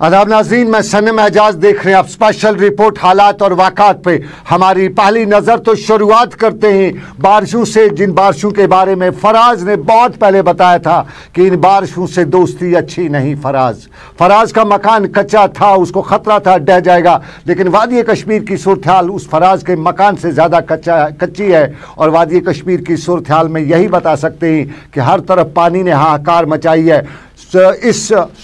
आदाब नाज़रीन, मैं सनम एजाज देख रहे हैं आप स्पेशल रिपोर्ट हालात और वाक़ात पे। हमारी पहली नज़र तो शुरुआत करते हैं बारिशों से, जिन बारिशों के बारे में फराज ने बहुत पहले बताया था कि इन बारिशों से दोस्ती अच्छी नहीं। फराज का मकान कच्चा था, उसको ख़तरा था ढह जाएगा, लेकिन वादी कश्मीर की सूरत हाल उस फराज के मकान से ज़्यादा कच्ची है। और वादी कश्मीर की सूरत हाल में यही बता सकते हैं कि हर तरफ पानी ने हाहाकार मचाई है। इस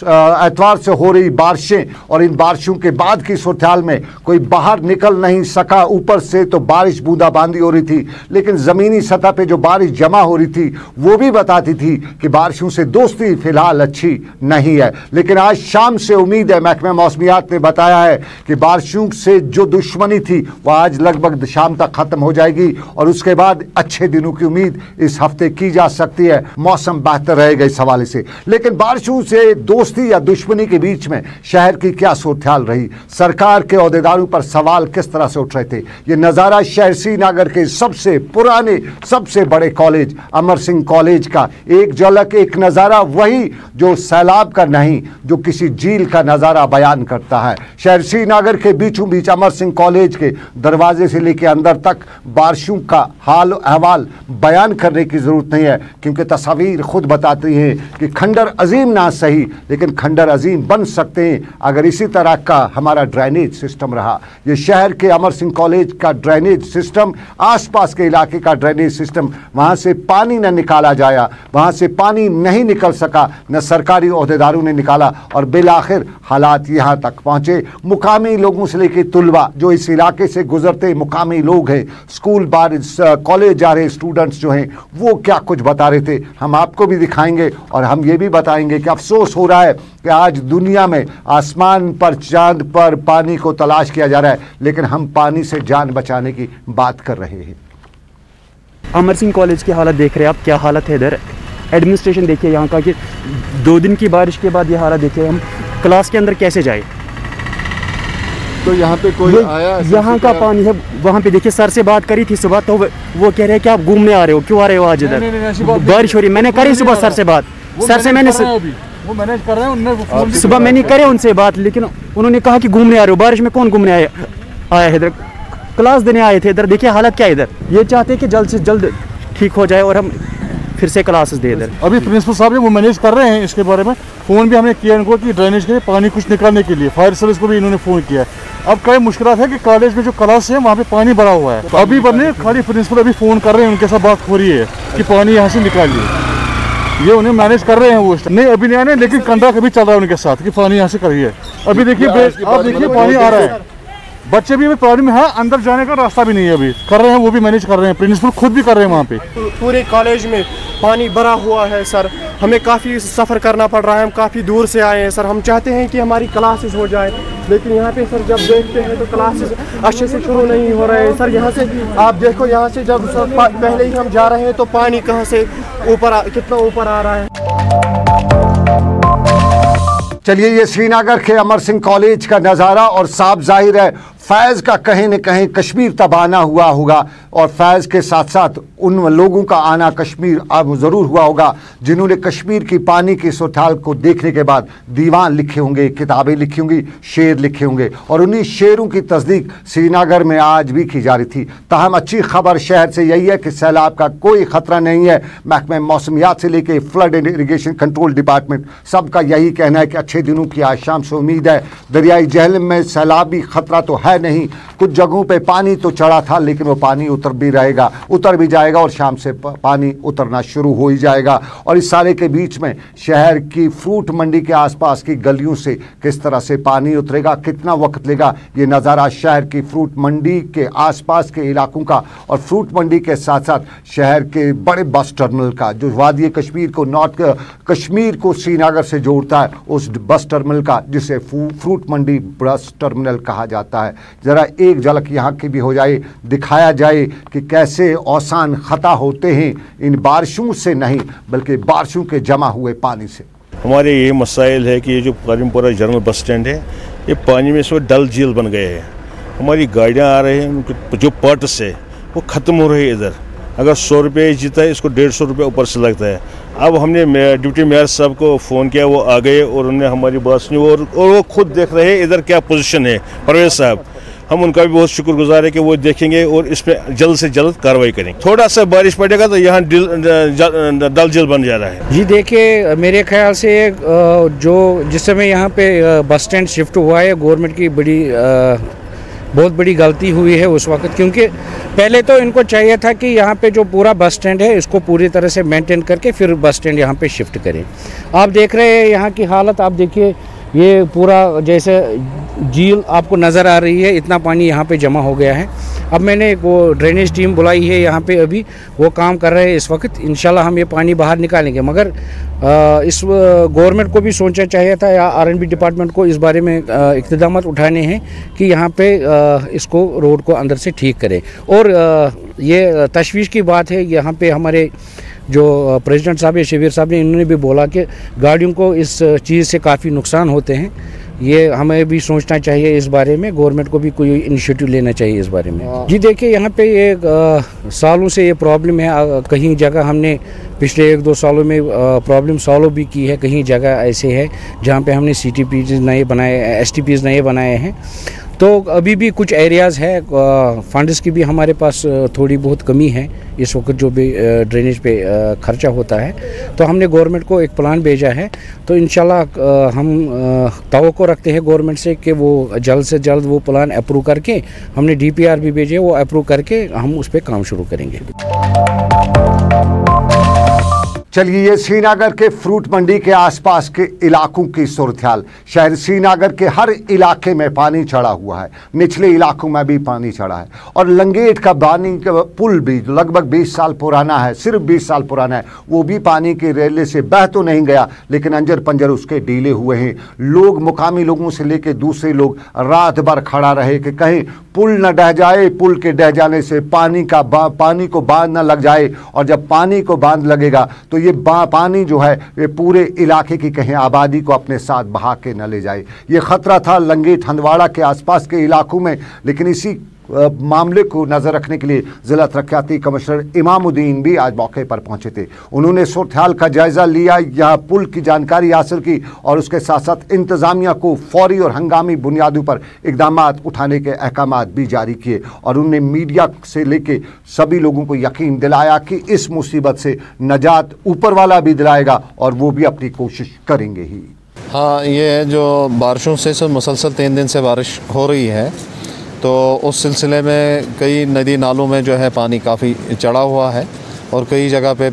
एतवार से हो रही बारिशें और इन बारिशों के बाद की सूरत हाल में कोई बाहर निकल नहीं सका। ऊपर से तो बारिश बूंदाबांदी हो रही थी, लेकिन ज़मीनी सतह पे जो बारिश जमा हो रही थी वो भी बताती थी कि बारिशों से दोस्ती फ़िलहाल अच्छी नहीं है। लेकिन आज शाम से उम्मीद है, महकमा मौसमियात ने बताया है कि बारिशों से जो दुश्मनी थी वह आज लगभग शाम तक ख़त्म हो जाएगी और उसके बाद अच्छे दिनों की उम्मीद इस हफ्ते की जा सकती है। मौसम बेहतर रहेगा इस हवाले से। लेकिन बारिशों से दोस्ती या दुश्मनी के बीच में शहर की क्या सूरत हाल रही, सरकार के ओहदेदारों पर सवाल किस तरह से उठ रहे थे, ये नज़ारा शहर श्रीनगर के सबसे पुराने सबसे बड़े कॉलेज अमर सिंह कॉलेज का एक झलक, एक नज़ारा, वही जो सैलाब का नहीं, जो किसी झील का नज़ारा बयान करता है। शहर श्रीनगर के बीचों बीच अमर सिंह कॉलेज के दरवाजे से लेकर अंदर तक बारिशों का हाल अहवाल बयान करने की ज़रूरत नहीं है, क्योंकि तस्वीर खुद बताती है कि खंडर अजीम ना सही, लेकिन खंडर अजीम बन सकते हैं अगर इसी तरह का हमारा ड्रेनेज सिस्टम रहा। ये शहर के अमर सिंह कॉलेज का ड्रेनेज सिस्टम, आसपास के इलाके का ड्रेनेज सिस्टम, वहाँ से पानी न निकाला जाया, वहाँ से पानी नहीं निकल सका, न सरकारी ओहदेदारों ने निकाला और बिलाखिर हालात यहाँ तक पहुँचे। मुकामी लोगों से लेकर तुलबा जो इस इलाके से गुजरते मुकामी लोग हैं, स्कूल बार कॉलेज जा रहे स्टूडेंट्स जो हैं, वो क्या कुछ बता रहे थे हम आपको भी दिखाएंगे और हम ये भी बताएंगे कि अफसोस हो रहा है कि आज दुनिया में आसमान पर चांद पर पानी को तलाश किया जा रहा है, लेकिन हम पानी से जान बचाने की बात कर रहे हैं। अमर सिंह कॉलेज की हालत देख रहे हैं आप, क्या हालत है इधर। एडमिनिस्ट्रेशन देखिए यहाँ का कि 2 दिन की बारिश के बाद ये हालत देखिए, हम क्लास के अंदर कैसे जाए। तो यहाँ पे कोई आया, यहाँ का पानी है, वहाँ पे देखिए सर से बात करी थी सुबह, तो वो कह रहे हैं कि आप घूमने आ रहे हो, क्यों आ रहे हो आज इधर, बारिश हो रही। मैंने करी सुबह सर से बात, सर से मैंने वो मैनेज कर रहे हैं, सुबह मैंने करे उनसे बात, लेकिन उन्होंने कहा कि घूमने आ रहे हो। बारिश में कौन घूमने आया है इधर, क्लास देने आए थे इधर। देखिए हालत क्या है इधर। ये चाहते हैं कि जल्द से जल्द ठीक हो जाए और हम फिर से क्लासेस दे इधर। अभी प्रिंसिपल साहब ने वो मैनेज कर रहे हैं, इसके बारे में फ़ोन भी हमने किया इनको कि ड्रेनेज के लिए पानी कुछ निकालने के लिए, फायर सर्विस को भी इन्होंने फ़ोन किया। अब कई मुश्किल है कि कॉलेज में जो क्लास है वहाँ पे पानी भरा हुआ है, तो अभी बने खाली प्रिंसिपल अभी फ़ोन कर रहे हैं, उनके साथ बात हो रही है कि पानी यहाँ से निकालिए। ये उन्हें मैनेज कर रहे हैं, वो नहीं अभी नहीं आने, लेकिन कंट्रैक्ट अभी चल रहा है उनके साथ कि पानी यहाँ से करिए। अभी देखिए आप देखिए पानी आ रहा है, बच्चे भी प्रॉब्लम है, अंदर जाने का रास्ता भी नहीं है, अभी कर रहे हैं, वो भी मैनेज कर रहे हैं, प्रिंसिपल खुद भी कर रहे हैं वहाँ पे। पूरे कॉलेज में पानी भरा हुआ है सर, हमें काफ़ी सफ़र करना पड़ रहा है, हम काफ़ी दूर से आए हैं सर। हम चाहते हैं कि हमारी क्लासेस हो जाए, लेकिन यहाँ पे सर जब देखते हैं तो क्लासेस अच्छे से शुरू नहीं हो रहे हैं सर। यहाँ से आप देखो, यहाँ से जब पहले ही हम जा रहे हैं तो पानी कहाँ से कितना ऊपर आ रहा है। चलिए, ये श्रीनगर के अमर सिंह कॉलेज का नज़ारा और साफ जाहिर है फैज़ का कहीं न कहीं कश्मीर तबाना हुआ होगा और फैज़ के साथ साथ उन लोगों का आना कश्मीर अब ज़रूर हुआ होगा जिन्होंने कश्मीर की पानी की सूरत हाल को देखने के बाद दीवान लिखे होंगे, किताबें लिखी होंगी, शेर लिखे होंगे और उन्हीं शेरों की तस्दीक श्रीनगर में आज भी की जा रही थी। ताहम अच्छी खबर शहर से यही है कि सैलाब का कोई ख़तरा नहीं है। महकमा मौसमियात से लेकर flood and irrigation control department सबका यही कहना है कि अच्छे दिनों की आज शाम से उम्मीद है। दरियाई जहलम में सैलाबी ख़तरा तो है नहीं, कुछ जगहों पे पानी तो चढ़ा था, लेकिन वो पानी उतर भी रहेगा, उतर भी जाएगा और शाम से पानी उतरना शुरू हो ही जाएगा। और इस सारे के बीच में शहर की फ्रूट मंडी के आसपास की गलियों से किस तरह से पानी उतरेगा, कितना वक्त लेगा, ये नज़ारा शहर की फ्रूट मंडी के आसपास के इलाकों का और फ्रूट मंडी के साथ साथ शहर के बड़े बस टर्मिनल का, जो वादी कश्मीर को नॉर्थ कश्मीर को श्रीनगर से जोड़ता है, उस बस टर्मिनल का, जिसे फ्रूट मंडी बस टर्मिनल कहा जाता है। ज़रा एक झलक यहाँ की भी हो जाए, दिखाया जाए कि कैसे औसान ख़ता होते हैं इन बारिशों से नहीं बल्कि बारिशों के जमा हुए पानी से। हमारे ये मसाइल है कि ये जो कारिमपुरा जनरल बस स्टैंड है, ये पानी में से डल झील बन गए हैं। हमारी गाड़ियाँ आ रही हैं, जो पर्ट्स है वो ख़त्म हो रही है इधर, अगर 100 रुपये जीता है इसको 150 रुपये ऊपर से लगता है। अब हमने डिप्टी मेयर साहब को फ़ोन किया, वो आ गए और उन्होंने हमारी बात सुनी और वो खुद देख रहे हैं इधर क्या पोजीशन है। परवेज साहब, हम उनका भी बहुत शुक्रगुजार है कि वो देखेंगे और इस पर जल्द से जल्द कार्रवाई करेंगे। थोड़ा सा बारिश पड़ेगा तो यहाँ डल झील बन जा रहा है। जी देखिए, मेरे ख्याल से जो जिस समय यहाँ पे बस स्टैंड शिफ्ट हुआ है, गवर्नमेंट की बहुत बड़ी गलती हुई है उस वक्त, क्योंकि पहले तो इनको चाहिए था कि यहाँ पे जो पूरा बस स्टैंड है इसको पूरी तरह से मेंटेन करके फिर बस स्टैंड यहाँ पे शिफ्ट करें। आप देख रहे हैं यहाँ की हालत, आप देखिए ये पूरा जैसे झील आपको नज़र आ रही है, इतना पानी यहाँ पे जमा हो गया है। अब मैंने वो ड्रेनेज टीम बुलाई है यहाँ पे, अभी वो काम कर रहे हैं इस वक्त। इंशाल्लाह हम ये पानी बाहर निकालेंगे, मगर इस गवर्नमेंट को भी सोचना चाहिए था या R&B डिपार्टमेंट को इस बारे में इक़्तिदाम उठाने हैं कि यहाँ पे इसको रोड को अंदर से ठीक करें। और ये तशवीश की बात है, यहाँ पे हमारे जो प्रेसिडेंट साहब है शबीर साहब ने, इन्होंने भी बोला कि गाड़ियों को इस चीज़ से काफ़ी नुकसान होते हैं। ये हमें भी सोचना चाहिए इस बारे में, गवर्नमेंट को भी कोई इनिशिएटिव लेना चाहिए इस बारे में। जी देखिए, यहाँ पे ये सालों से ये प्रॉब्लम है। कहीं जगह हमने पिछले 1-2 सालों में प्रॉब्लम सॉल्व भी की है, कहीं जगह ऐसे है जहाँ पे हमने CTPs नए बनाए, STPs नए बनाए हैं। तो अभी भी कुछ एरियाज़ है, फंड्स की भी हमारे पास थोड़ी बहुत कमी है इस वक्त, जो भी ड्रेनेज पे खर्चा होता है। तो हमने गवर्नमेंट को एक प्लान भेजा है, तो इंशाल्लाह हम तवक्को रखते हैं गवर्नमेंट से कि वो जल्द से जल्द वो प्लान अप्रूव करके, हमने DPR भी भेजे, वो अप्रूव करके हम उस पर काम शुरू करेंगे। चलिए, ये श्रीनगर के फ्रूट मंडी के आसपास के इलाकों की सूरत-ए-हाल। शहर श्रीनगर के हर इलाके में पानी चढ़ा हुआ है, निचले इलाकों में भी पानी चढ़ा है और लंगेट का पानी का पुल भी लगभग 20 साल पुराना है, सिर्फ 20 साल पुराना है, वो भी पानी के रेले से बह तो नहीं गया, लेकिन अंजर पंजर उसके ढीले हुए हैं। लोग, मुकामी लोगों से लेकर दूसरे लोग रात भर खड़ा रहे कि कहीं पुल न ढह जाए, पुल के ढह जाने से पानी को बांध न लग जाए, और जब पानी को बांध लगेगा तो ये पानी जो है ये पूरे इलाके की कहीं आबादी को अपने साथ बहा के न ले जाए। ये खतरा था लंगेट हंदवाड़ा के आसपास के इलाकों में। लेकिन इसी मामले को नज़र रखने के लिए ज़िला तरक्याती कमिश्नर इमामुद्दीन भी आज मौके पर पहुंचे थे। उन्होंने सूरत-ए-हाल का जायज़ा लिया, यह पुल की जानकारी हासिल की और उसके साथ साथ इंतज़ामिया को फौरी और हंगामी बुनियादों पर इक़दाम उठाने के अहकाम भी जारी किए। और उन्होंने मीडिया से लेके सभी लोगों को यकीन दिलाया कि इस मुसीबत से नजात ऊपर वाला भी दिलाएगा और वो भी अपनी कोशिश करेंगे ही। हाँ, ये जो बारिशों से मुसलसल 3 दिन से बारिश हो रही है, तो उस सिलसिले में कई नदी नालों में जो है पानी काफ़ी चढ़ा हुआ है और कई जगह पे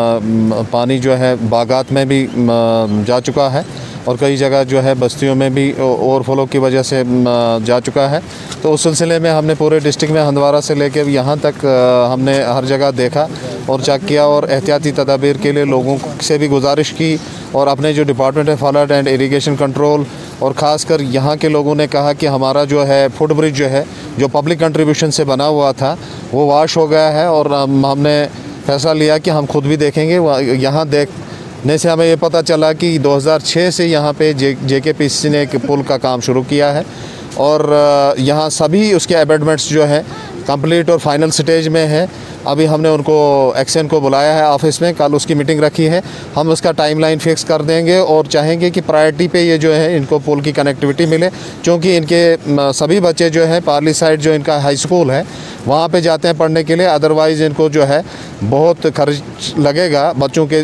पानी जो है बागात में भी जा चुका है और कई जगह जो है बस्तियों में भी ओवरफ्लो की वजह से जा चुका है। तो उस सिलसिले में हमने पूरे डिस्ट्रिक्ट में हंदवाड़ा से लेकर यहाँ तक हमने हर जगह देखा और चेक किया और एहतियाती तदाबीर के लिए लोगों से भी गुजारिश की और अपने जो डिपार्टमेंट है फ्लड एंड इरिगेशन कंट्रोल और ख़ासकर यहाँ के लोगों ने कहा कि हमारा जो है फुट ब्रिज जो है जो पब्लिक कंट्रीब्यूशन से बना हुआ था वो वॉश हो गया है और हमने फैसला लिया कि हम खुद भी देखेंगे। यहाँ देखने से हमें ये पता चला कि 2006 से यहाँ पे JKPC ने एक पुल का काम शुरू किया है और यहाँ सभी उसके अबेटमेंट्स जो है कंप्लीट और फाइनल स्टेज में है। अभी हमने उनको एक्शन को बुलाया है ऑफिस में, कल उसकी मीटिंग रखी है। हम उसका टाइमलाइन फिक्स कर देंगे और चाहेंगे कि प्रायोरिटी पे ये जो है इनको पुल की कनेक्टिविटी मिले, क्योंकि इनके सभी बच्चे जो हैं पार्ली साइड जो इनका हाई स्कूल है वहाँ पे जाते हैं पढ़ने के लिए, अदरवाइज़ इनको जो है बहुत खर्च लगेगा बच्चों के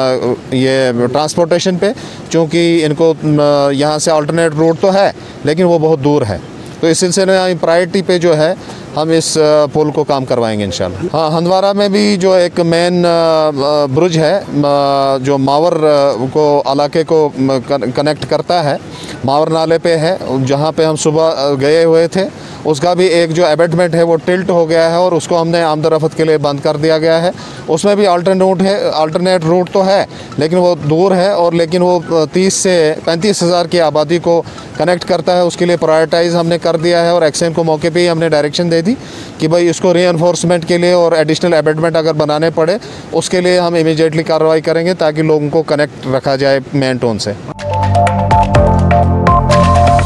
ये ट्रांसपोर्टेशन पे, क्योंकि इनको यहाँ से अल्टरनेट रूट तो है लेकिन वो बहुत दूर है। तो इस सिलसिले में प्रायोरिटी पे जो है हम इस पुल को काम करवाएंगे इंशाल्लाह। हाँ, हंदवाड़ा में भी जो एक मेन ब्रिज है जो मावर को इलाके को कनेक्ट करता है, मावर नाले पे है, जहाँ पे हम सुबह गए हुए थे, उसका भी एक जो अबेटमेंट है वो टिल्ट हो गया है और उसको हमने आमदरफत के लिए बंद कर दिया गया है। उसमें भी अल्टरनेट रूट तो है लेकिन वो दूर है और लेकिन वो 30 से 35 हज़ार की आबादी को कनेक्ट करता है। उसके लिए प्रायोरिटाइज़ हमने कर दिया है और एक्शन को मौके पे ही हमने डायरेक्शन दे दी कि भाई इसको रीएनफोर्समेंट के लिए और एडिशनल अबेटमेंट अगर बनाने पड़े उसके लिए हम इमीडिएटली कार्रवाई करेंगे ताकि लोगों को कनेक्ट रखा जाए मेन टोन से।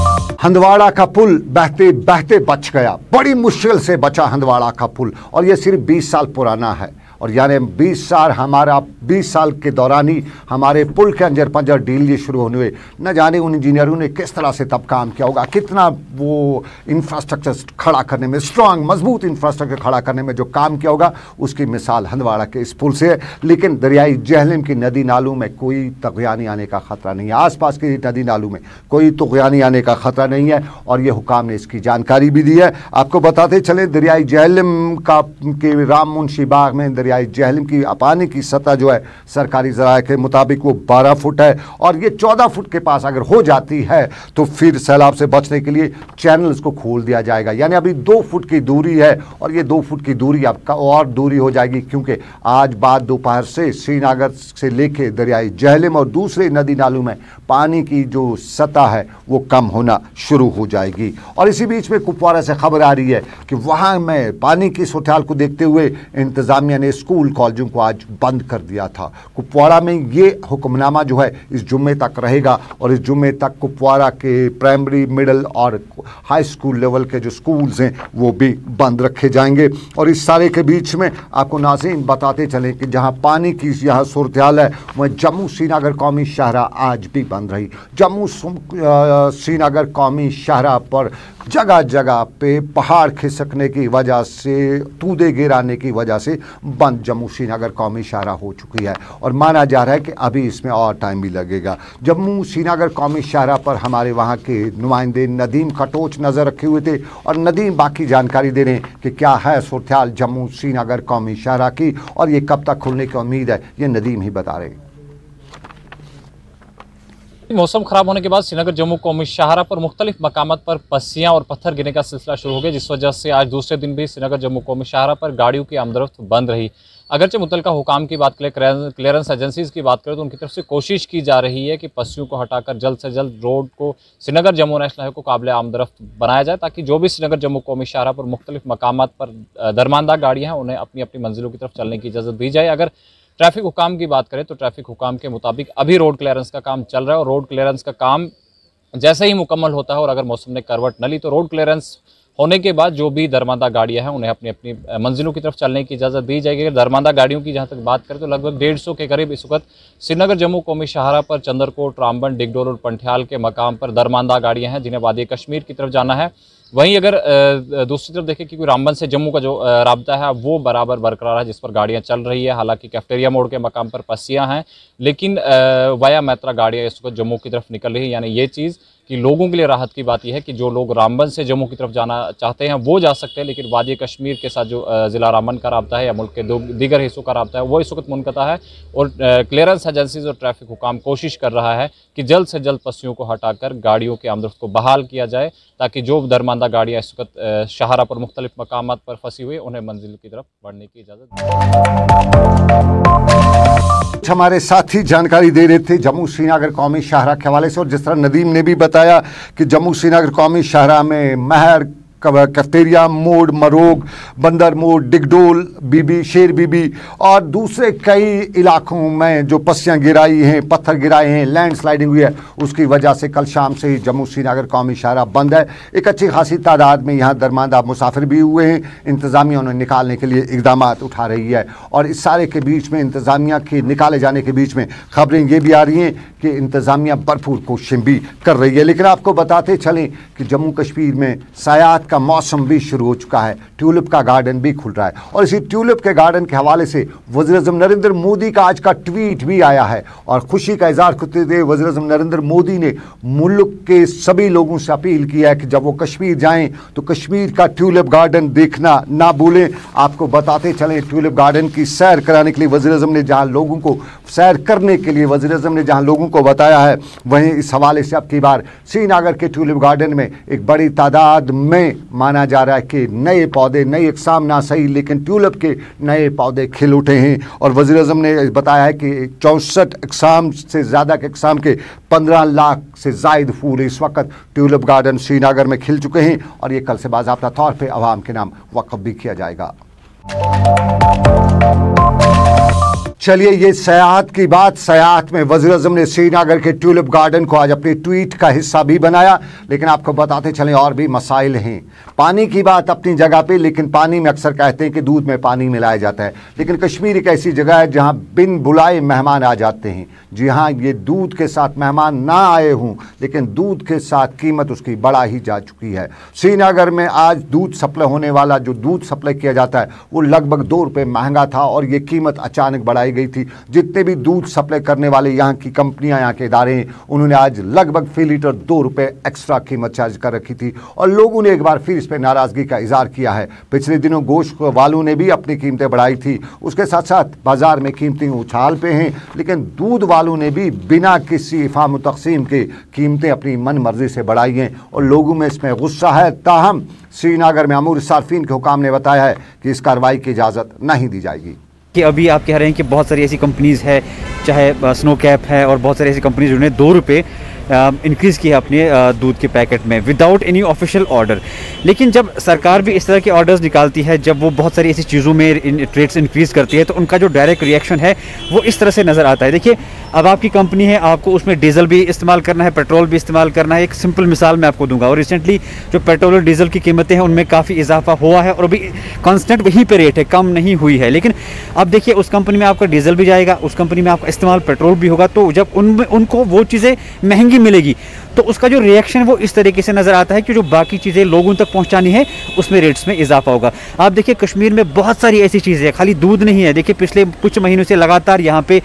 हंदवाड़ा का पुल बहते बहते बच गया, बड़ी मुश्किल से बचा हंदवाड़ा का पुल, और ये सिर्फ 20 साल पुराना है। और यानी 20 साल के दौरान ही हमारे पुल के अंजर पंजर डील शुरू होने हुए। न जाने उन इंजीनियरों ने किस तरह से तब काम किया होगा, कितना वो इंफ्रास्ट्रक्चर खड़ा करने में, स्ट्रांग मजबूत इंफ्रास्ट्रक्चर खड़ा करने में जो काम किया होगा, उसकी मिसाल हंदवाड़ा के इस पुल से है। लेकिन दरियाई जेहलम की नदी नालों में कोई तगयानी आने का खतरा नहीं है, आसपास की नदी नालों में कोई तगयानी आने का खतरा नहीं है, और ये हुकाम ने इसकी जानकारी भी दी है। आपको बताते चले, दरियाई जेहलम के राम मुंशी बाग में दरियाई जेहलम की पानी की सतह जो है सरकारी ज़राए के मुताबिक वो 12 फुट है, और ये 14 फुट के पास अगर हो जाती है तो फिर सैलाब से बचने के लिए चैनल्स को खोल दिया जाएगा। यानी अभी 2 फुट की दूरी है, और ये 2 फुट की दूरी आपका और दूरी हो जाएगी, क्योंकि आज बाद दोपहर से श्रीनगर से लेके दरियाई जेहलम और दूसरे नदी नालों में पानी की जो सतह है वो कम होना शुरू हो जाएगी। और इसी बीच में कुपवारा से खबर आ रही है कि वहाँ में पानी की सूरत को देखते हुए इंतजामिया ने स्कूल कॉलेजों को आज बंद कर दिया था। कुपवाड़ा में ये हुक्मनामा जो है इस जुम्मे तक रहेगा, और इस जुम्मे तक कुपवाड़ा के प्राइमरी, मिडिल और हाई स्कूल लेवल के जो स्कूल्स हैं वो भी बंद रखे जाएंगे। और इस सारे के बीच में आपको नाज़रीन बताते चलें कि जहां पानी की यहाँ सूरत हाल है, वह जम्मू श्रीनगर कौमी शाहरा आज भी बंद रही। जम्मू श्रीनगर कौमी शाहरा पर जगह जगह पे पहाड़ खिसकने की वजह से, तूदे गिराने की वजह से बंद जम्मू श्रीनगर कौमी शाहरा हो चुकी है, और माना जा रहा है कि अभी इसमें और टाइम भी लगेगा। जम्मू श्रीनगर कौमी शाहरा पर हमारे वहाँ के नुमाइंदे नदीम खटोच नज़र रखे हुए थे, और नदीम बाकी जानकारी दे रहे हैं कि क्या है सूरत हाल जम्मू श्रीनगर कौमी शाहरा की, और ये कब तक खुलने की उम्मीद है, ये नदीम ही बता रहे हैं। मौसम खराब होने के बाद श्रीनगर जम्मू कौमी शाहरा पर मुख्तलिफ मकामात पर पस्सियाँ और पत्थर गिरने का सिलसिला शुरू हो गया, जिस वजह से आज दूसरे दिन भी श्रीनगर जम्मू कौमी शाहरा पर गाड़ियों की आमदरफ्त बंद रही। अगरचे मुतलका हुकाम की बात करें, क्लियरेंस एजेंसीज की बात करें, तो उनकी तरफ से कोशिश की जा रही है कि पस्सियों को हटाकर जल्द से जल्द रोड को श्रीनगर जम्मू नेशनल हाईवे को काबिल आमदरफ्त बनाया जाए, ताकि जो भी श्रीनगर जम्मू कौमी शाहरा पर मुख्तलिफ मकामात पर दरमानदा गाड़ियाँ हैं उन्हें अपनी अपनी मंजिलों की तरफ चलने की इजाज़त दी जाए। अगर ट्रैफिक हुकाम की बात करें तो ट्रैफिक हुकाम के मुताबिक अभी रोड क्लियरेंस का काम चल रहा है, और रोड क्लियरेंस का काम जैसे ही मुकम्मल होता है और अगर मौसम ने करवट न ली तो रोड क्लियरेंस होने के बाद जो भी दरमानदा गाड़ियां हैं उन्हें अपनी अपनी मंजिलों की तरफ चलने की इजाज़त दी जाएगी। अगर दरमानदा गाड़ियों की जहां तक बात करें तो लगभग 150 के करीब इस वक्त श्रीनगर जम्मू कौमी शाहरा पर चंदरकोट, रामबन, डिगडोल और पंठियाल के मकाम पर दरमानदा गाड़ियां हैं जिन्हें वादी कश्मीर की तरफ जाना है। वहीं अगर दूसरी तरफ देखें, क्योंकि रामबन से जम्मू का जो राब्ता है वो बराबर बरकरार है, जिस पर गाड़ियां चल रही है। हालांकि कैफ्टेरिया मोड़ के मकाम पर पस्सियां हैं, लेकिन वाया मैत्रा गाड़ियां इस वक्त जम्मू की तरफ निकल रही है। यानी ये चीज़ कि लोगों के लिए राहत की बात यह है कि जो लोग रामबन से जम्मू की तरफ जाना चाहते हैं वो जा सकते हैं, लेकिन वादी कश्मीर के साथ जो ज़िला रामबन का राब्ता है या मुल्क के दीगर हिस्सों का राब्ता है वो इस वक्त मुनक़ता है। और क्लियरेंस एजेंसीज और ट्रैफिक हुकाम कोशिश कर रहा है कि जल्द से जल्द पस्सियों को हटाकर गाड़ियों की आमदरफ्त को बहाल किया जाए, ताकि जो दरमानदा गाड़ियाँ इस वक्त शाहरा पर मुख्तलिफ मकामात पर फंसी हुई उन्हें मंजिल की तरफ बढ़ने की इजाज़त। हमारे साथी जानकारी दे रहे थे जम्मू श्रीनगर कौमी शाहरा के हवाले से, और जिस तरह नदीम ने भी बताया कि जम्मू श्रीनगर कौमी शाहरा में महर, कैफ्टेरिया मोड़, मरोग, बंदर मोड़, डिगडोल, बीबी, शेर बीबी और दूसरे कई इलाकों में जो पस्सियाँ गिराई हैं, पत्थर गिराए हैं, लैंड स्लाइडिंग हुई है, उसकी वजह से कल शाम से ही जम्मू श्रीनगर कौमी शाहरा बंद है। एक अच्छी खासी तादाद में यहाँ दरमानदा मुसाफिर भी हुए हैं। इंतज़ामिया उन्हें निकालने के लिए इकदाम उठा रही है, और इस सारे के बीच में इंतज़ामिया के निकाले जाने के बीच में खबरें ये भी आ रही हैं कि इंतज़ामिया भरपूर कोशिशें भी कर रही है। लेकिन आपको बताते चलें कि जम्मू कश्मीर में सायात का मौसम भी शुरू हो चुका है, ट्यूलिप का गार्डन भी खुल रहा है, और इसी ट्यूलिप के गार्डन के हवाले से वज़ीर-ए-आज़म नरेंद्र मोदी का आज का ट्वीट भी आया है, और खुशी का इज़हार करते हुए वज़ीर-ए-आज़म नरेंद्र मोदी ने मुल्क के सभी लोगों से अपील की है कि जब वो कश्मीर जाएं तो कश्मीर का ट्यूलिप गार्डन देखना ना भूलें। आपको बताते चलें, ट्यूलिप गार्डन की सैर कराने के लिए वज़ीर-ए-आज़म ने जहाँ लोगों को सैर करने के लिए वज़ीर-ए-आज़म ने जहाँ लोगों को बताया है, वहीं इस हवाले से अब की बार श्रीनगर के ट्यूलिप गार्डन में एक बड़ी तादाद में माना जा रहा है कि नए पौधे, नई इकसाम ना सही लेकिन ट्यूलिप के नए पौधे खिल उठे हैं। और वज़ीर-ए-आज़म ने बताया है कि 64 इकसाम से ज़्यादा के इकसाम के 15 लाख से ज़ायद फूल इस वक्त ट्यूलिप गार्डन श्रीनगर में खिल चुके हैं, और ये कल से बाज़ाब्ता तौर पर आवाम के नाम वक़्फ़ भी किया जाएगा। चलिए, ये सयाहत की बात, सयाहत में वज़ीर-ए-आज़म ने श्रीनगर के ट्यूलिप गार्डन को आज अपने ट्वीट का हिस्सा भी बनाया। लेकिन आपको बताते चलें और भी मसाइल हैं। पानी की बात अपनी जगह पे, लेकिन पानी में अक्सर कहते हैं कि दूध में पानी मिलाया जाता है, लेकिन कश्मीर एक ऐसी जगह है जहां बिन बुलाए मेहमान आ जाते हैं। जी हाँ, ये दूध के साथ मेहमान ना आए हों, लेकिन दूध के साथ कीमत उसकी बढ़ा ही जा चुकी है। श्रीनगर में आज दूध सप्लाई होने वाला, जो दूध सप्लाई किया जाता है, वो लगभग 2 रुपये महंगा था और ये कीमत अचानक बढ़ाई गई थी। जितने भी दूध सप्लाई करने वाले यहाँ की कंपनियां, यहाँ के इदारे हैं, उन्होंने आज लगभग फी लीटर 2 रुपये एक्स्ट्रा कीमत चार्ज कर रखी थी और लोगों ने एक बार फिर इस पर नाराजगी का इजहार किया है। पिछले दिनों गोश्त वालों ने भी अपनी कीमतें बढ़ाई थी, उसके साथ साथ बाजार में कीमतें उछाल पे हैं, लेकिन दूध वालों ने भी बिना किसी इफाम तकसीम के कीमतें अपनी मन मर्जी से बढ़ाई हैं और लोगों में इसमें गुस्सा है। ताहम श्रीनगर में अमूर सार्फिन के हुकाम ने बताया है कि इस कार्रवाई की इजाज़त नहीं दी जाएगी। कि अभी आप कह रहे हैं कि बहुत सारी ऐसी कंपनीज़ है, चाहे स्नो कैप है और बहुत सारी ऐसी कंपनीज जिन्होंने 2 रुपये इंक्रीज़ किया अपने दूध के पैकेट में विदाउट एनी ऑफिशियल ऑर्डर। लेकिन जब सरकार भी इस तरह के ऑर्डर्स निकालती है, जब वो बहुत सारी ऐसी चीज़ों में रेट्स इंक्रीज़ करती है, तो उनका जो डायरेक्ट रिएक्शन है वो इस तरह से नज़र आता है। देखिए, अब आपकी कंपनी है, आपको उसमें डीजल भी इस्तेमाल करना है, पेट्रोल भी इस्तेमाल करना है। एक सिंपल मिसाल मैं आपको दूंगा, और रिसेंटली जो पेट्रोल और डीजल की कीमतें हैं उनमें काफ़ी इजाफा हुआ है और अभी कांस्टेंट वहीं पे रेट है, कम नहीं हुई है। लेकिन अब देखिए, उस कंपनी में आपका डीजल भी जाएगा, उस कंपनी में आपका इस्तेमाल पेट्रोल भी होगा, तो जब उनको वो चीज़ें महंगी मिलेगी तो उसका जो रिएक्शन वो इस तरीके से नज़र आता है कि जो बाकी चीज़ें लोगों तक पहुंचानी है उसमें रेट्स में इजाफा होगा। आप देखिए, कश्मीर में बहुत सारी ऐसी चीज़ें हैं, खाली दूध नहीं है। देखिए, पिछले कुछ महीनों से लगातार यहाँ पे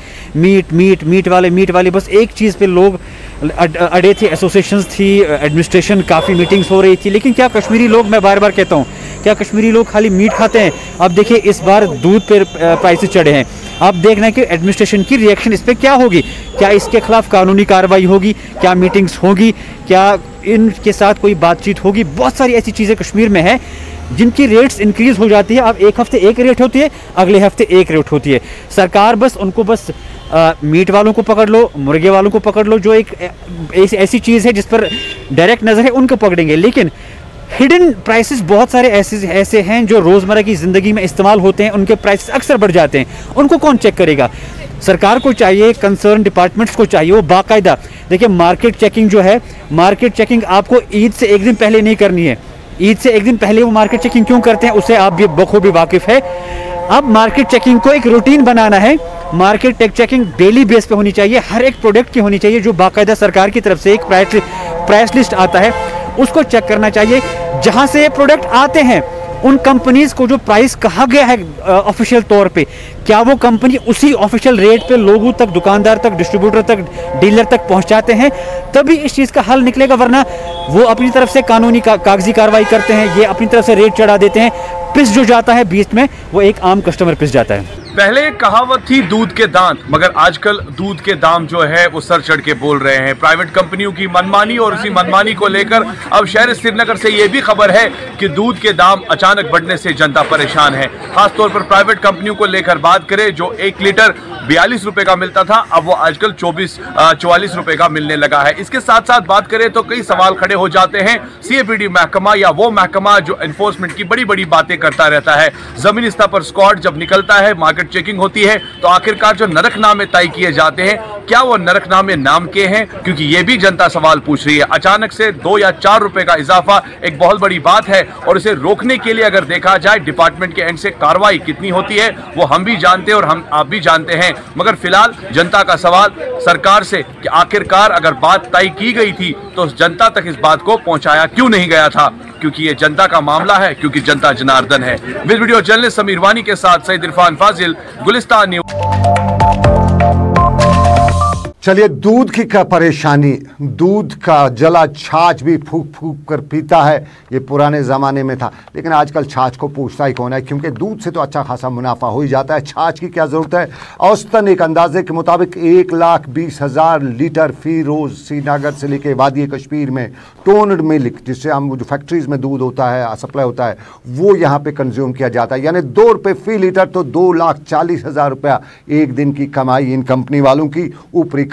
मीट वाले बस एक चीज़ पे लोग अड़े थे। एसोसिएशंस थी, एडमिनिस्ट्रेशन, काफ़ी मीटिंग्स हो रही थी, लेकिन क्या कश्मीरी लोग, मैं बार बार कहता हूँ, क्या कश्मीरी लोग खाली मीट खाते हैं? अब देखिए, इस बार दूध पर प्राइसेस चढ़े हैं। अब देखना है कि एडमिनिस्ट्रेशन की रिएक्शन इस पर क्या होगी। क्या इसके खिलाफ कानूनी कार्रवाई होगी? क्या मीटिंग्स होगी? क्या इनके साथ कोई बातचीत होगी? बहुत सारी ऐसी चीज़ें कश्मीर में है जिनकी रेट्स इंक्रीज़ हो जाती है। अब एक हफ्ते एक रेट होती है, अगले हफ्ते एक रेट होती है। सरकार उनको मीट वालों को पकड़ लो, मुर्गे वालों को पकड़ लो, जो एक ऐसी चीज़ है जिस पर डायरेक्ट नज़र है, उनको पकड़ेंगे। लेकिन हिडन प्राइसेस बहुत सारे ऐसे हैं जो रोज़मर्रा की ज़िंदगी में इस्तेमाल होते हैं, उनके प्राइसेस अक्सर बढ़ जाते हैं। उनको कौन चेक करेगा? सरकार को चाहिए, कंसर्न डिपार्टमेंट्स को चाहिए, वो बाकायदा देखिए मार्केट चेकिंग जो है, मार्केट चेकिंग आपको ईद से एक दिन पहले नहीं करनी है। ईद से एक दिन पहले वो मार्केट चेकिंग क्यों करते हैं, उससे आप भी बखूबी वाकिफ़ है। अब मार्केट चेकिंग को एक रूटीन बनाना है। मार्केट चेकिंग डेली बेस पे होनी चाहिए, हर एक प्रोडक्ट की होनी चाहिए, जो बाकायदा सरकार की तरफ से एक प्राइस लिस्ट आता है, उसको चेक करना चाहिए। जहां से ये प्रोडक्ट आते हैं, उन कंपनीज को जो प्राइस कहा गया है ऑफिशियल तौर पे, क्या वो कंपनी उसी ऑफिशियल रेट पे लोगों तक, दुकानदार तक, डिस्ट्रीब्यूटर तक, डीलर तक पहुंचाते हैं? तभी इस चीज़ का हल निकलेगा। वरना वो अपनी तरफ से कानूनी कागजी कार्रवाई करते हैं, ये अपनी तरफ से रेट चढ़ा देते हैं, पिस जो जाता है बीच में, वो एक आम कस्टमर पिस जाता है। पहले एक कहावत थी दूध के दांत, मगर आजकल दूध के दाम जो है वो सर चढ़ के बोल रहे हैं। प्राइवेट कंपनियों की मनमानी, और उसी मनमानी को लेकर अब शहर श्रीनगर से ये भी खबर है कि दूध के दाम अचानक बढ़ने से जनता परेशान है। खासतौर पर प्राइवेट कंपनियों को लेकर बात करें, जो 1 लीटर 42 रुपए का मिलता था, अब वो आजकल 44 रुपए का मिलने लगा है। इसके साथ साथ बात करें तो कई सवाल खड़े हो जाते हैं। CAPD महकमा, या वो महकमा जो एनफोर्समेंट की बड़ी बड़ी बातें करता रहता है, जमीनी स्तर पर स्क्वाड जब निकलता है, मार्केट चेकिंग होती है, तो आखिरकार जो नरकनामे तय किए जाते हैं, क्या वो नरकनामे नाम के हैं? क्योंकि ये भी जनता सवाल पूछ रही है। अचानक से 2 या 4 रुपए का इजाफा एक बहुत बड़ी बात है, और इसे रोकने के लिए अगर देखा जाए डिपार्टमेंट के एंड से कार्रवाई कितनी होती है, वो हम भी जानते हैं और आप भी जानते हैं। मगर फिलहाल जनता का सवाल सरकार से कि आखिरकार अगर बात तय की गई थी तो जनता तक इस बात को पहुंचाया क्यों नहीं गया था? क्योंकि ये जनता का मामला है, क्योंकि जनता जनार्दन है। वीडियो जर्नलिस्ट समीर वानी के साथ सईद इरफान फाजिल, गुलिस्तान न्यूज़। चलिए, दूध की क्या परेशानी, दूध का जला छाछ भी फूक फूक कर पीता है, ये पुराने ज़माने में था, लेकिन आजकल छाछ को पूछता ही कौन है, क्योंकि दूध से तो अच्छा खासा मुनाफा हो ही जाता है, छाछ की क्या ज़रूरत है। औसतन एक अंदाजे के मुताबिक 1,20,000 लीटर फी रोज़ श्रीनगर से लेके वादी कश्मीर में टोन्ड मिल्क, जिससे हम जो फैक्ट्रीज़ में दूध होता है, सप्लाई होता है, वो यहाँ पे कंज्यूम किया जाता है। यानी 2 रुपये फ़ी लीटर, तो 2,40,000 रुपया एक दिन की कमाई इन कंपनी वालों की। ऊपरी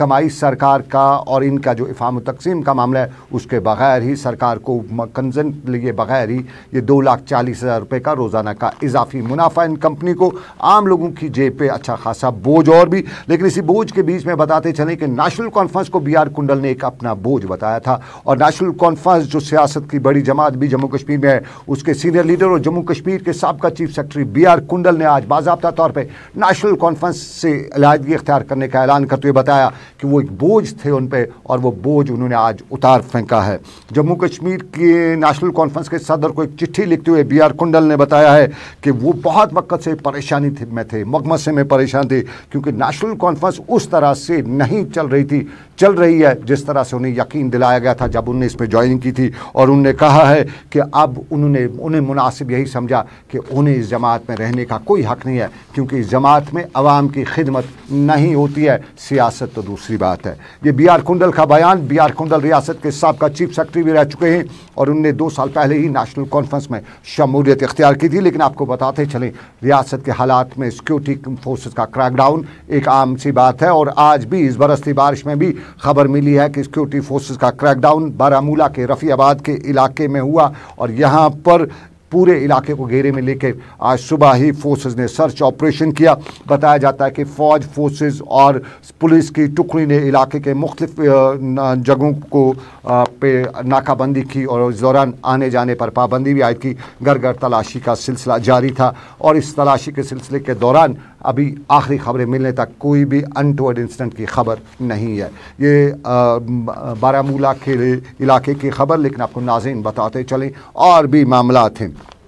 कमाई सरकार का और इनका जो इफ़ाम तकसीम का मामला है उसके बगैर ही सरकार को कंजन लिए बगैर ही ये 2,40,000 रुपये का रोज़ाना का इजाफी मुनाफा इन कंपनी को, आम लोगों की जेब पे अच्छा खासा बोझ और भी। लेकिन इसी बोझ के बीच में बताते चलें कि नेशनल कॉन्फ्रेंस को BR कुंडल ने एक अपना बोझ बताया था, और नेशनल कॉन्फ्रेंस जो सियासत की बड़ी जमात भी जम्मू कश्मीर में है उसके सीनियर लीडर और जम्मू कश्मीर के साबका चीफ सेक्रेटरी BR कुंडल ने आज बाज़ाब्ता तौर पर नेशनल कॉन्फ्रेंस से अलहदगी इख्तियार करने का ऐलान करते हुए बताया कि वो एक बोझ थे उन पे और वो बोझ उन्होंने आज उतार फेंका है। जम्मू कश्मीर के नेशनल कॉन्फ्रेंस के सदर को एक चिट्ठी लिखते हुए BR कुंडल ने बताया है कि वो बहुत वक्त से परेशानी में थे, मगमसे में परेशान थे, क्योंकि नेशनल कॉन्फ्रेंस उस तरह से नहीं चल रही है जिस तरह से उन्हें यकीन दिलाया गया था जब उन्होंने इसमें ज्वाइनिंग की थी। और उन्होंने कहा है कि अब उन्हें मुनासिब यही समझा कि उन्हें इस जमात में रहने का कोई हक़ नहीं है, क्योंकि इस जमात में अवाम की खिदमत नहीं होती है, सियासत तो दूसरी बात है। ये BR कुंडल का बयान। BR कुंडल रियासत के साबका चीफ सेक्रेटरी भी रह चुके हैं और उनने 2 साल पहले ही नेशनल कॉन्फ्रेंस में शमूलियत इख्तियार की थी। लेकिन आपको बताते चलें रियासत के हालात में सिक्योरिटी फोर्सेस का क्रैकडाउन एक आम सी बात है, और आज भी इस बरसती बारिश में भी खबर मिली है कि सिक्योरिटी फोर्सेस का क्रैकडाउन बारामूला के रफ़ियाबाद के इलाके में हुआ, और यहाँ पर पूरे इलाके को घेरे में लेके आज सुबह ही फोर्सेस ने सर्च ऑपरेशन किया। बताया जाता है कि फ़ौज, फोर्सेस और पुलिस की टुकड़ी ने इलाके के मुख्तलिफ जगहों को पे नाकाबंदी की और इस दौरान आने जाने पर पाबंदी भी आयद की। घर घर तलाशी का सिलसिला जारी था, और इस तलाशी के सिलसिले के दौरान अभी आखिरी खबरें मिलने तक कोई भी अनटोवर्ड इंसिडेंट की खबर नहीं है। ये बारामूला के इलाके की खबर, लेकिन आपको नाज़रीन बताते चलें और भी मामला थे।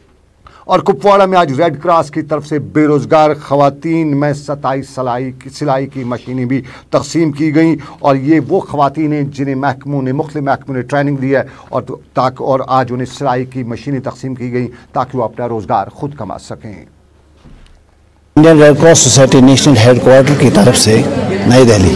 और कुपवाड़ा में आज रेड क्रॉस की तरफ से बेरोज़गार ख़वातीन में 27 सिलाई की मशीनें भी तकसीम की गई, और ये वो ख़वातीन हैं जिन्हें मुख्तलिफ महकमों ने ट्रेनिंग दी है और आज उन्हें सिलाई की मशीनें तकसीम की गई ताकि वो अपना रोज़गार खुद कमा सकें। Indian Red Cross Society National Headquarter की तरफ से नई दिल्ली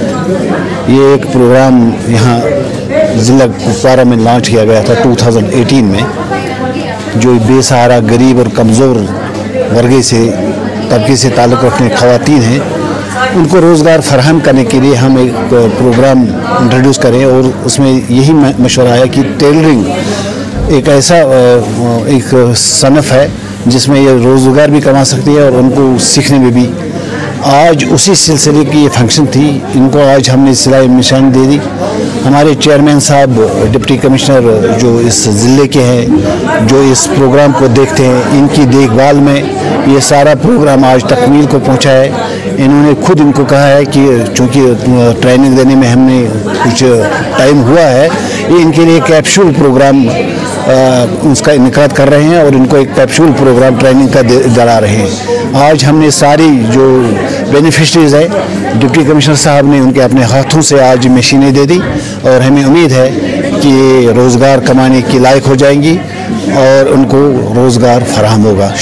ये एक प्रोग्राम यहाँ ज़िला कुपवाड़ा में लॉन्च किया गया था 2018 में, जो बेसहारा, गरीब और कमज़ोर वर्ग से तबके से ताल्लुक़ रखने ख़वातीन हैं, उनको रोज़गार फराहम करने के लिए हम एक प्रोग्राम इंट्रोड्यूस करें। और उसमें यही मशवरा है कि टेलरिंग एक ऐसा एक सनफ़ है जिसमें ये रोज़गार भी कमा सकती है और उनको सीखने में भी। आज उसी सिलसिले की ये फंक्शन थी, इनको आज हमने सिलाई मशीन दे दी। हमारे चेयरमैन साहब, डिप्टी कमिश्नर जो इस ज़िले के हैं, जो इस प्रोग्राम को देखते हैं, इनकी देखभाल में ये सारा प्रोग्राम आज तकमील को पहुंचा है। इन्होंने खुद इनको कहा है कि चूँकि ट्रेनिंग देने में हमने कुछ टाइम हुआ है, ये इनके लिए कैप्सूल प्रोग्राम उसका इनकाद कर रहे हैं और इनको एक कैप्सूल प्रोग्राम ट्रेनिंग का दिला रहे हैं। आज हमने सारी जो बेनिफिशरीज है, डिप्टी कमिश्नर साहब ने उनके अपने हाथों से आज मशीनें दे दी, और हमें उम्मीद है कि रोज़गार कमाने के लायक हो जाएंगी और उनको रोज़गार फराहम होगा।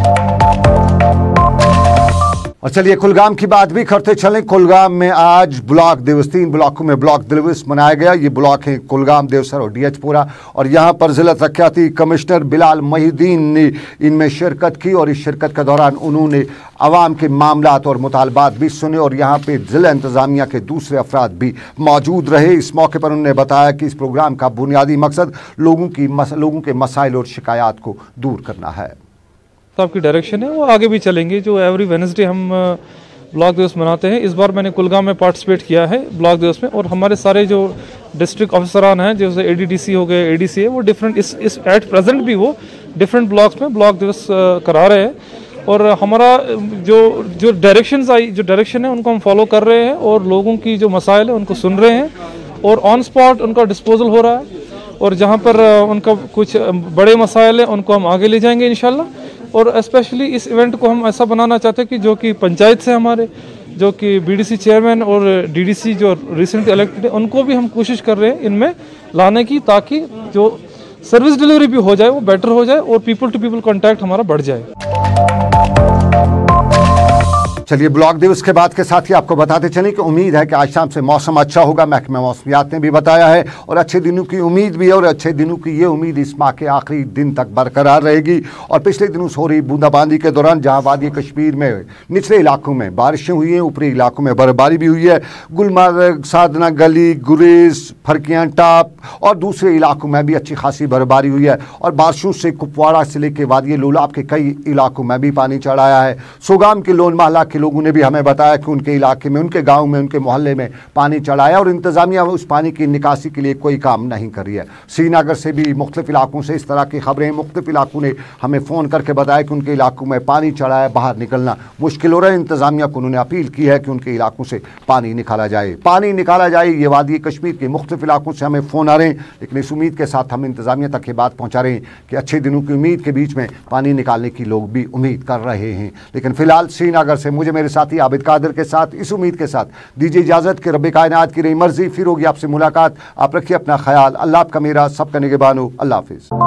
और चलिए कुलगाम की बात भी करते चलें। कुलगाम में आज ब्लॉक दिवस, 3 ब्लॉकों में ब्लॉक दिवस मनाया गया। ये ब्लॉक हैं कुलगाम, देवसर और DH-पुरा, और यहाँ पर ज़िला तरक्याती कमिश्नर बिलाल मोहिउद्दीन ने इनमें शिरकत की, और इस शिरकत के दौरान उन्होंने आवाम के मामलात और मुतालबात भी सुने, और यहाँ पे ज़िला इंतज़ामिया के दूसरे अफराद भी मौजूद रहे। इस मौके पर उन्होंने बताया कि इस प्रोग्राम का बुनियादी मकसद लोगों के मसाइल और शिकायत को दूर करना है। तो आपकी डायरेक्शन है वो आगे भी चलेंगे। जो एवरी वेडनेसडे हम ब्लॉक दिवस मनाते हैं, इस बार मैंने कुलगाम में पार्टिसिपेट किया है ब्लॉक दिवस में, और हमारे सारे जो डिस्ट्रिक्ट ऑफिसरान हैं, जैसे ADDC हो गए, ADC है, वो डिफरेंट इस एट प्रेजेंट भी वो डिफरेंट ब्लॉक्स में ब्लॉक दिवस करा रहे हैं। और हमारा जो डायरेक्शन है उनको हम फॉलो कर रहे हैं, और लोगों की जो मसाइल है उनको सुन रहे हैं, और ऑन स्पॉट उनका डिस्पोजल हो रहा है। और जहाँ पर उनका कुछ बड़े मसाइल हैं उनको हम आगे ले जाएंगे इंशाल्लाह। और स्पेशली इस इवेंट को हम ऐसा बनाना चाहते हैं कि जो कि पंचायत से हमारे जो कि BDC चेयरमैन और DDC जो रिसेंटली इलेक्टेड है, उनको भी हम कोशिश कर रहे हैं इनमें लाने की, ताकि जो सर्विस डिलीवरी भी हो जाए वो बेटर हो जाए और पीपल टू पीपल कॉन्टैक्ट हमारा बढ़ जाए। चलिए ब्लॉक दिवस के बाद के साथ ही आपको बताते चलें कि उम्मीद है कि आज शाम से मौसम अच्छा होगा। महकमा मौसमियात ने भी बताया है और अच्छे दिनों की उम्मीद भी है और अच्छे दिनों की ये उम्मीद इस माह के आखिरी दिन तक बरकरार रहेगी। और पिछले दिनों हो रही बूंदाबांदी के दौरान जहाँ वादी कश्मीर में निचले इलाकों में बारिशें हुई हैं, ऊपरी इलाकों में बर्फबारी भी हुई है। गुलमर्ग, साधना गली, गुरेज, फरकियां टाप और दूसरे इलाकों में भी अच्छी खासी बर्फबारी हुई है। और बारिशों से कुपवाड़ा से लेकर वादी लोलाब के कई इलाकों में भी पानी चढ़ आया है। सोगाम के लोन महला के लोगों ने भी हमें बताया कि उनके इलाके में, उनके गाँव में, उनके मोहल्ले में पानी चढ़ आया और इंतजामिया उस पानी की निकासी के लिए कोई काम नहीं कर रही है। श्रीनगर से भी मुख्तलिफ इलाकों से इस तरह की खबरें, मुख्तलिफ इलाकों ने हमें फ़ोन करके बताया कि उनके इलाकों में पानी चढ़ा है, बाहर निकलना मुश्किल हो रहा है। इंतजामिया को उन्होंने अपील की है कि उनके इलाकों से पानी निकाला जाए, पानी निकाला जाए। ये वादी कश्मीर के मुख्तलिफ इलाकों से हमें फ़ोन आ रहे हैं, लेकिन इस उम्मीद के साथ हम इंतजामिया तक ये बात पहुँचा रहे हैं कि अच्छे दिनों की उम्मीद के बीच में पानी निकालने की लोग भी उम्मीद कर रहे हैं। लेकिन फिलहाल श्रीनगर से मुझे मेरे साथी आबिद कादिर के साथ इस उम्मीद के साथ दीजिए इजाज़त कि रब कायनात की रही मर्जी, फिर होगी आपसे मुलाकात। आप रखिए अपना ख्याल। अल्लाह आपका मेरा सबका निगहबान हो। अल्लाह हाफिज़।